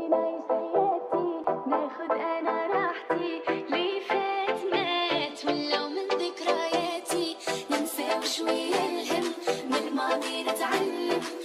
خليني نعيش حياتي، ناخد انا راحتي، ليه فات مات ولو من ذكرياتي، ننسى وشوية الهم من الماضي نتعلم.